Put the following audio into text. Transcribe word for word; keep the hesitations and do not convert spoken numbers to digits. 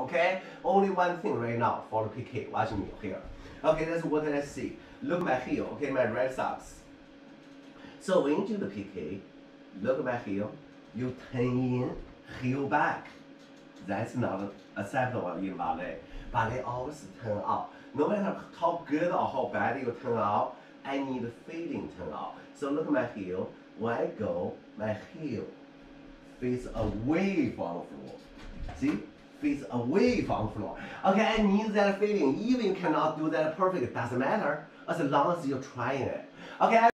okay? Only one thing right now for the P K, watch me here. Okay, that's what I see. Look at my heel, okay, my right socks. So when you do the P K, look at my heel, you turn in, heel back. That's not acceptable in ballet. Ballet always turn out. No matter how good or how bad you turn out, I need feeling turn out. So look at my heel. When I go, my heel face away from the floor. See? Face away from the floor. Okay, I need that feeling. Even you cannot do that perfect, it doesn't matter. As long as you're trying it. Okay,